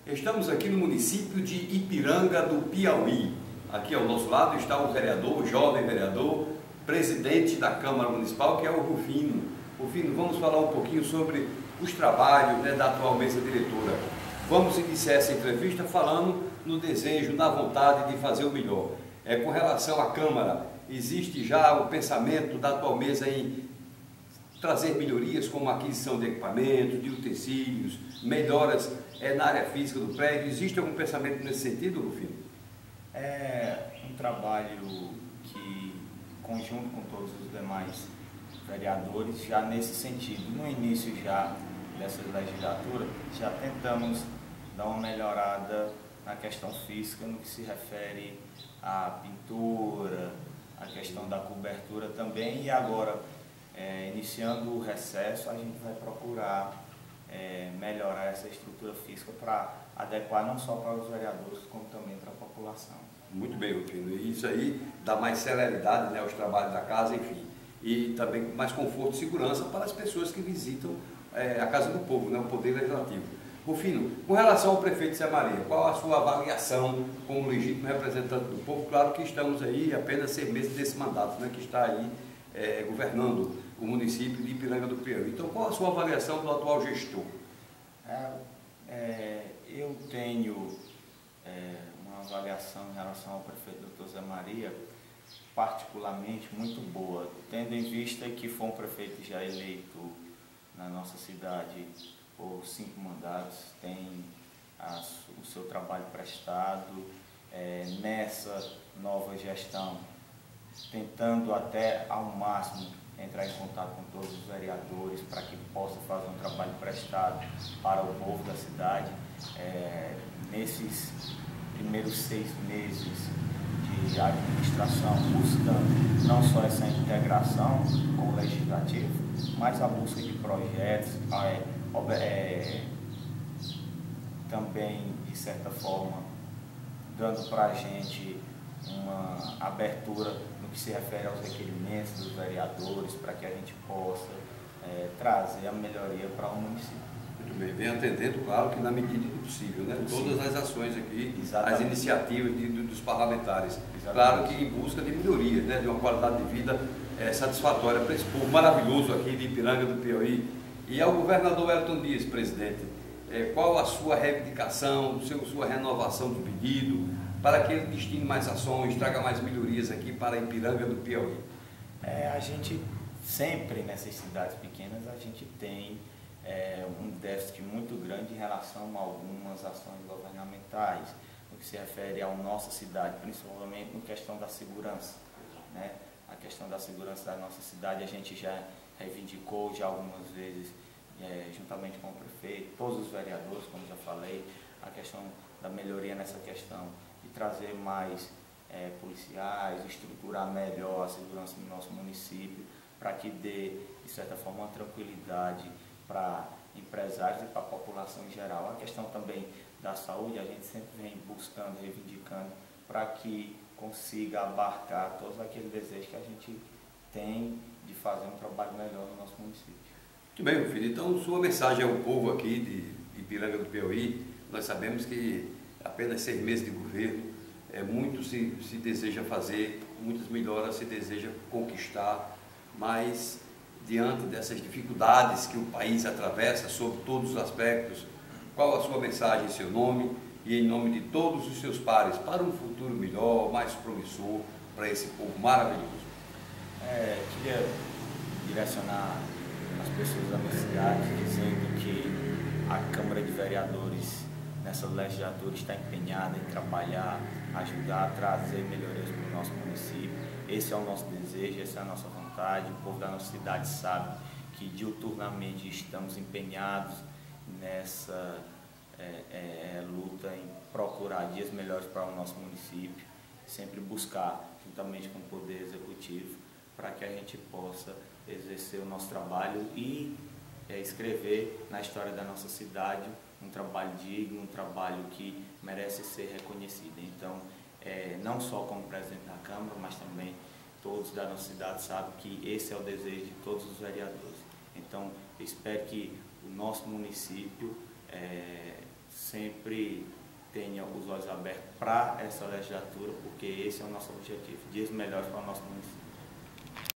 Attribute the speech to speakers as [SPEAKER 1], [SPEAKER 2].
[SPEAKER 1] Estamos aqui no município de Ipiranga do Piauí. Aqui ao nosso lado está o vereador, o jovem vereador, presidente da Câmara Municipal, que é o Rufino. Rufino, vamos falar um pouquinho sobre os trabalhos, da atual mesa diretora. Vamos iniciar essa entrevista falando no desejo, na vontade de fazer o melhor. Com relação à Câmara, existe já o pensamento da atual mesa em trazer melhorias como a aquisição de equipamentos, de utensílios, melhoras na área física do prédio. Existe algum pensamento nesse sentido, Rufino?
[SPEAKER 2] É um trabalho que, conjunto com todos os demais vereadores, já nesse sentido, no início já dessa legislatura, já tentamos dar uma melhorada na questão física, no que se refere à pintura, à questão da cobertura também, e agora, iniciando o recesso, a gente vai procurar melhorar essa estrutura física para adequar não só para os vereadores, como também para a população.
[SPEAKER 1] Muito bem, Rufino. E isso aí dá mais celeridade aos trabalhos da casa, enfim. E também mais conforto e segurança para as pessoas que visitam a Casa do Povo, o Poder Legislativo. Rufino, com relação ao prefeito Zé Maria, qual a sua avaliação como legítimo representante do povo? Claro que estamos aí apenas 6 meses desse mandato, que está aí governando o município de Ipiranga do Piauí. Então, qual a sua avaliação do atual gestor?
[SPEAKER 2] Eu tenho uma avaliação em relação ao prefeito Dr. Zé Maria, particularmente muito boa, tendo em vista que foi um prefeito já eleito na nossa cidade por 5 mandatos, tem o seu trabalho prestado, nessa nova gestão, tentando até ao máximo entrar em contato com todos os vereadores para que possa fazer um trabalho prestado para o povo da cidade. Nesses primeiros 6 meses de administração, buscando não só essa integração com o Legislativo, mas a busca de projetos, também, de certa forma, dando para a gente uma abertura no que se refere aos requerimentos dos vereadores, para que a gente possa trazer a melhoria para o município.
[SPEAKER 1] Muito bem, vem atendendo, claro, que na medida do possível, todas as ações aqui,
[SPEAKER 2] Exatamente.
[SPEAKER 1] As iniciativas dos parlamentares.
[SPEAKER 2] Exatamente.
[SPEAKER 1] Claro que em busca de melhorias, de uma qualidade de vida satisfatória para esse povo maravilhoso aqui de Ipiranga do Piauí. E ao governador Wellington Dias, presidente, qual a sua reivindicação, sua renovação do pedido, para que ele destine mais ações, traga mais melhorias aqui para Ipiranga do Piauí?
[SPEAKER 2] A gente sempre, nessas cidades pequenas, a gente tem um déficit muito grande em relação a algumas ações governamentais, no que se refere à nossa cidade, principalmente na questão da segurança. A questão da segurança da nossa cidade a gente já reivindicou já algumas vezes, juntamente com o prefeito, todos os vereadores, como já falei, a questão da melhoria nessa questão de trazer mais policiais, estruturar melhor a segurança no nosso município, para que dê, de certa forma, uma tranquilidade para empresários e para a população em geral. A questão também da saúde, a gente sempre vem buscando, reivindicando, para que consiga abarcar todos aqueles desejos que a gente tem de fazer um trabalho melhor no nosso município.
[SPEAKER 1] Muito bem, meu filho. Então, sua mensagem ao povo aqui de Ipiranga do Piauí. Nós sabemos que apenas 6 meses de governo, muito se deseja fazer, muitas melhoras se deseja conquistar, mas diante dessas dificuldades que o país atravessa, sob todos os aspectos, qual a sua mensagem em seu nome e em nome de todos os seus pares para um futuro melhor, mais promissor para esse povo maravilhoso?
[SPEAKER 2] Queria direcionar as pessoas da minha cidade dizendo que a Câmara de Vereadores nessa legislatura está empenhada em trabalhar, ajudar a trazer melhorias para o nosso município. Esse é o nosso desejo, essa é a nossa vontade. O povo da nossa cidade sabe que diuturnamente estamos empenhados nessa luta em procurar dias melhores para o nosso município, sempre buscar, juntamente com o Poder Executivo, para que a gente possa exercer o nosso trabalho e escrever na história da nossa cidade um trabalho digno, um trabalho que merece ser reconhecido. Então, não só como presidente da Câmara, mas também todos da nossa cidade sabem que esse é o desejo de todos os vereadores. Então, eu espero que o nosso município sempre tenha os olhos abertos para essa legislatura, porque esse é o nosso objetivo, dias melhores para o nosso município.